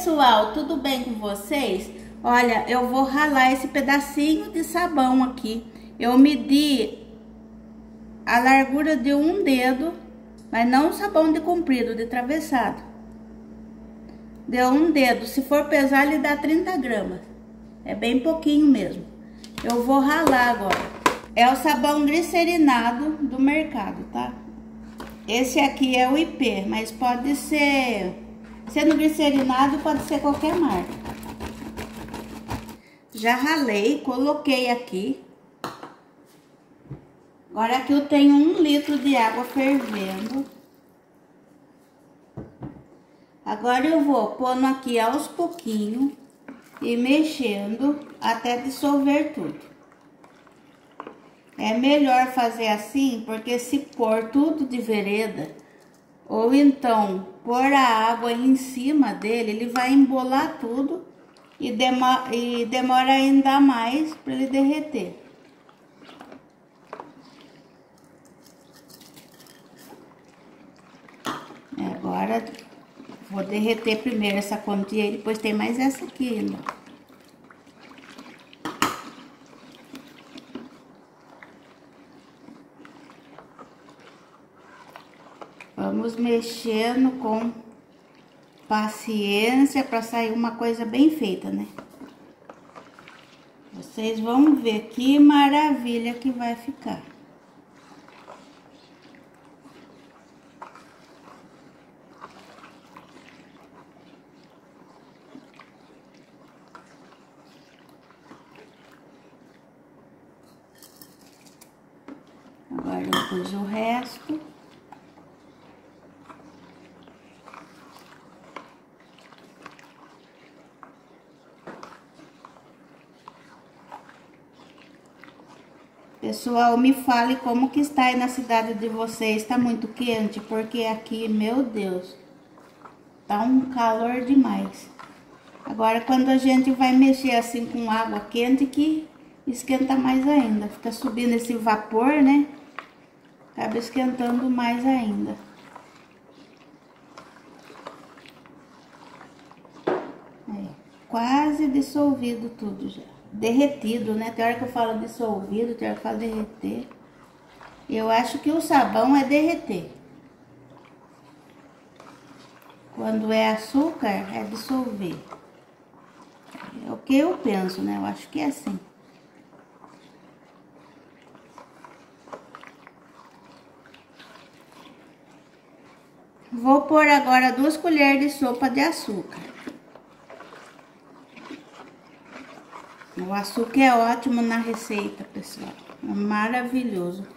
pessoal, tudo bem com vocês? Olha, eu vou ralar esse pedacinho de sabão aqui. Eu medi a largura de um dedo, mas não sabão de comprido, de travessado. Deu um dedo, se for pesar ele dá 30 gramas. É bem pouquinho mesmo. Eu vou ralar agora. É o sabão glicerinado do mercado, tá? Esse aqui é o IP, mas pode ser... Sendo glicerinado, pode ser qualquer marca. Já ralei, coloquei aqui. Agora aqui eu tenho 1 litro de água fervendo. Agora eu vou pondo aqui aos pouquinhos e mexendo até dissolver tudo. É melhor fazer assim, porque se pôr tudo de vereda, ou então pôr a água em cima dele, ele vai embolar tudo e demora ainda mais para ele derreter. Agora vou derreter primeiro essa quantia e depois tem mais essa aqui ainda. Vamos mexendo com paciência para sair uma coisa bem feita, né? Vocês vão ver que maravilha que vai ficar. Agora eu pus o resto. Pessoal, me fale como que está aí na cidade de vocês. Está muito quente? Porque aqui, meu Deus, tá um calor demais. Agora, quando a gente vai mexer assim com água quente, que esquenta mais ainda. Fica subindo esse vapor, né? Acaba esquentando mais ainda. Quase dissolvido tudo já. Derretido, né? Tem hora que eu falo dissolvido, tem hora que eu falo derreter. Eu acho que o sabão é derreter. Quando é açúcar, é dissolver. É o que eu penso, né? Eu acho que é assim. Vou pôr agora 2 colheres de sopa de açúcar. O açúcar é ótimo na receita, pessoal. É maravilhoso.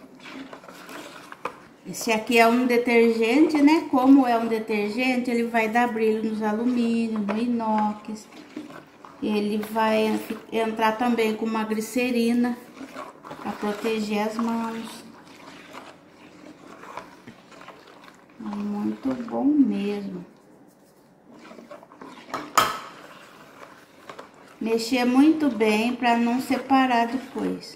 Esse aqui é um detergente, né? Como é um detergente, ele vai dar brilho nos alumínios, no inox. Ele vai entrar também com uma glicerina para proteger as mãos. É muito bom mesmo. Mexer muito bem para não separar depois.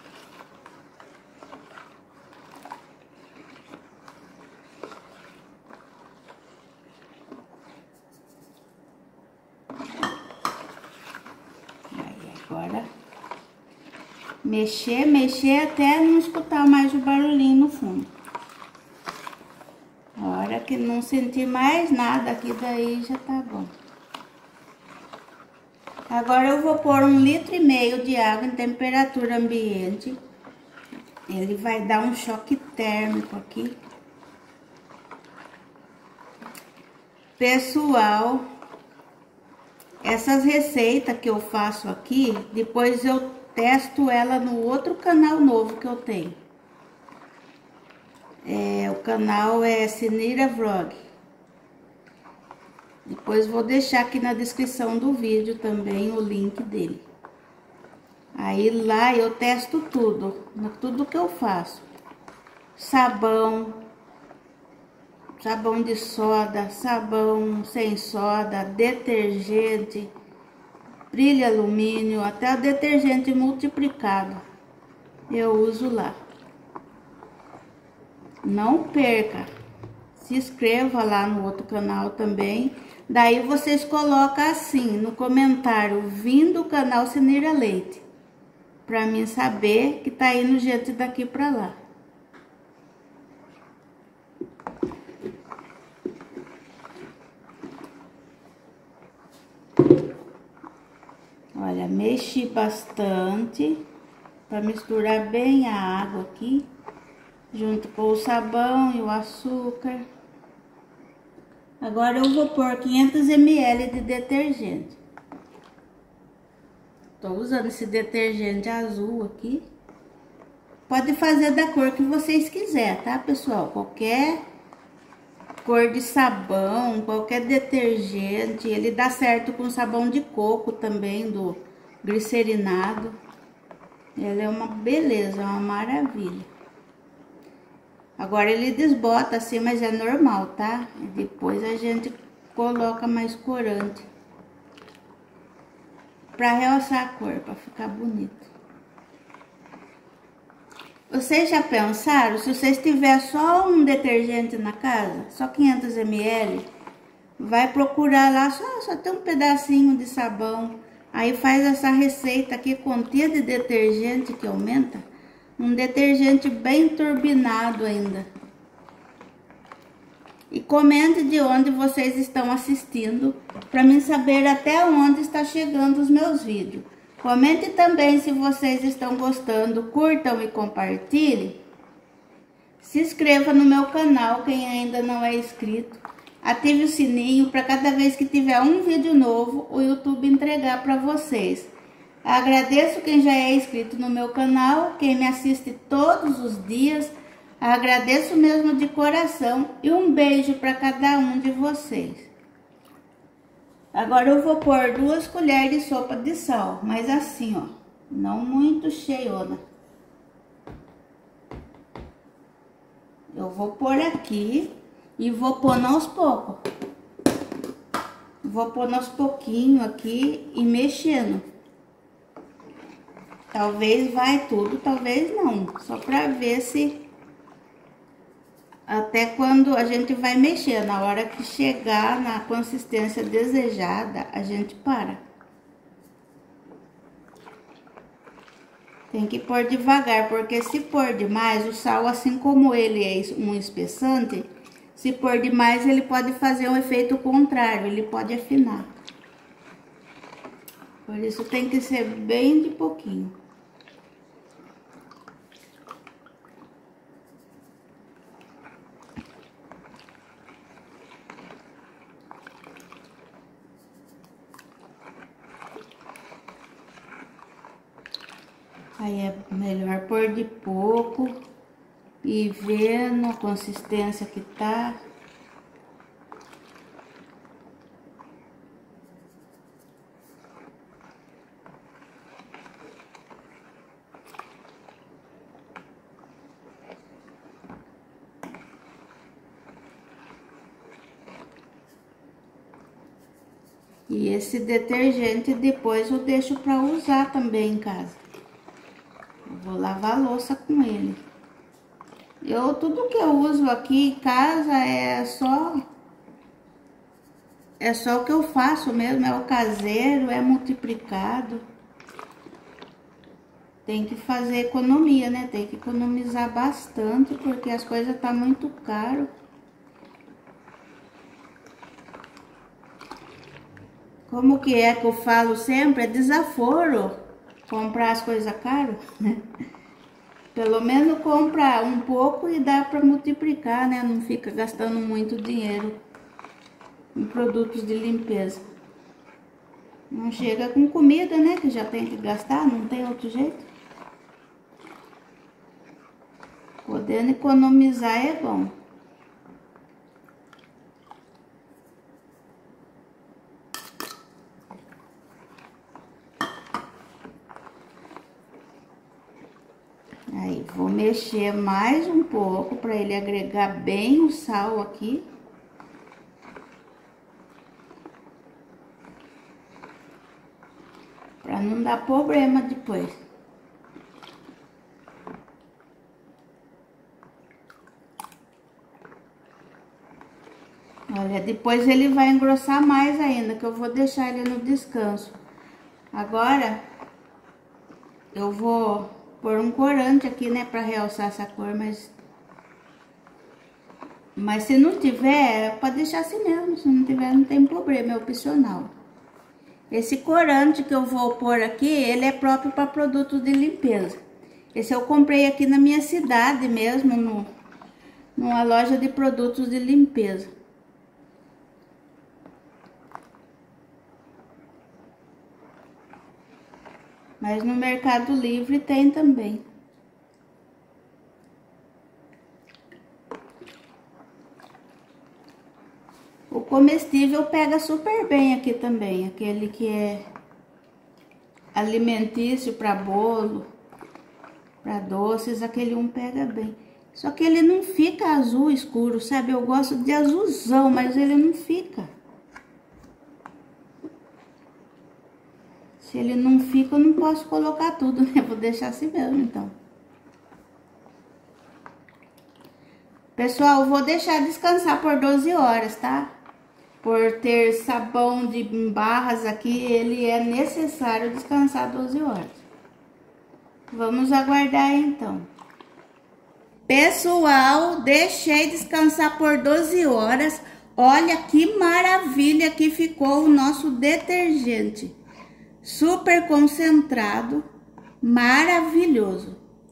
Aí, agora, mexer até não escutar mais o barulhinho no fundo. A hora que não sentir mais nada aqui, daí já tá bom. Agora eu vou pôr 1,5 litro de água em temperatura ambiente. Ele vai dar um choque térmico aqui. Pessoal, essas receitas que eu faço aqui, depois eu testo ela no outro canal novo que eu tenho. O canal é Sinira Vlog. Depois vou deixar aqui na descrição do vídeo também o link dele. Aí lá eu testo tudo que eu faço. Sabão de soda, sabão sem soda, detergente, brilho alumínio, até o detergente multiplicado. Eu uso lá. Não perca. Se inscreva lá no outro canal também, Daí vocês colocam assim no comentário, vim do canal Cineira Leite, pra mim saber que tá indo gente daqui pra lá. Olha, mexi bastante para misturar bem a água aqui, junto com o sabão e o açúcar. Agora eu vou pôr 500 ml de detergente. Tô usando esse detergente azul aqui. Pode fazer da cor que vocês quiserem, tá, pessoal? Qualquer cor de sabão, qualquer detergente, ele dá certo com sabão de coco também, do glicerinado. Ele é uma beleza, uma maravilha. Agora ele desbota assim, mas é normal, tá? E depois a gente coloca mais corante pra realçar a cor, pra ficar bonito. Vocês já pensaram, se vocês tiver só um detergente na casa, só 500 ml, vai procurar lá, só tem um pedacinho de sabão, aí faz essa receita aqui, quantia de detergente que aumenta, um detergente bem turbinado ainda. E comente de onde vocês estão assistindo, para mim saber até onde está chegando os meus vídeos. Comente também se vocês estão gostando, curtam e compartilhem. Se inscreva no meu canal, quem ainda não é inscrito. Ative o sininho para cada vez que tiver um vídeo novo, o YouTube entregar para vocês. Agradeço quem já é inscrito no meu canal, quem me assiste todos os dias. Agradeço mesmo de coração e um beijo para cada um de vocês. Agora eu vou pôr 2 colheres de sopa de sal, mas assim, ó, não muito cheiona. Eu vou pôr aqui e vou pôr aos poucos. Vou pôr aos pouquinhos aqui e mexendo. Talvez vai tudo, talvez não, só pra ver se... Até quando a gente vai mexer, na hora que chegar na consistência desejada, a gente para. Tem que pôr devagar, porque se pôr demais, o sal, assim como ele é um espessante, se pôr demais, ele pode fazer um efeito contrário, ele pode afinar. Por isso tem que ser bem de pouquinho. Aí é melhor pôr de pouco e vendo a consistência que tá. E esse detergente depois eu deixo para usar também em casa. Vou lavar a louça com ele. Tudo que eu uso aqui em casa é só o que eu faço mesmo, é o caseiro, é multiplicado. Tem que fazer economia, né? Tem que economizar bastante, porque as coisas tá muito caro. Como que é que eu falo sempre? É desaforo comprar as coisas caras, né? Pelo menos compra um pouco e dá para multiplicar, né? Não fica gastando muito dinheiro em produtos de limpeza. Não chega com comida, né? Que já tem que gastar, não tem outro jeito. Podendo economizar é bom. Aí, vou mexer mais um pouco para ele agregar bem o sal aqui. Para não dar problema depois. Olha, depois ele vai engrossar mais ainda, que eu vou deixar ele no descanso. Agora, eu vou pôr um corante aqui, né, pra realçar essa cor, mas se não tiver, pode deixar assim mesmo. Se não tiver, não tem problema, é opcional. Esse corante que eu vou pôr aqui, ele é próprio para produtos de limpeza. Esse eu comprei aqui na minha cidade mesmo, numa loja de produtos de limpeza. Mas no Mercado Livre tem também. O comestível pega super bem aqui também, aquele que é alimentício para bolo, para doces, aquele pega bem. Só que ele não fica azul escuro, sabe? Eu gosto de azulzão, mas ele não fica. Se ele não fica, eu não posso colocar tudo, né? Vou deixar assim mesmo, então. Pessoal, vou deixar descansar por 12 horas, tá? Por ter sabão de barras aqui, ele é necessário descansar 12 horas. Vamos aguardar então. Pessoal, deixei descansar por 12 horas. Olha que maravilha que ficou o nosso detergente. Super concentrado, maravilhoso.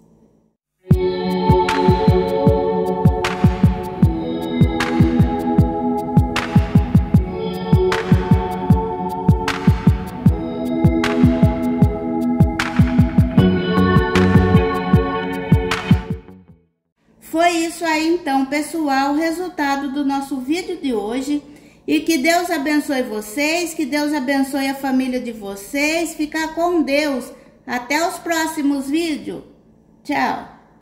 Foi isso aí então, pessoal, o resultado do nosso vídeo de hoje. E que Deus abençoe vocês, que Deus abençoe a família de vocês. Fica com Deus. Até os próximos vídeos. Tchau.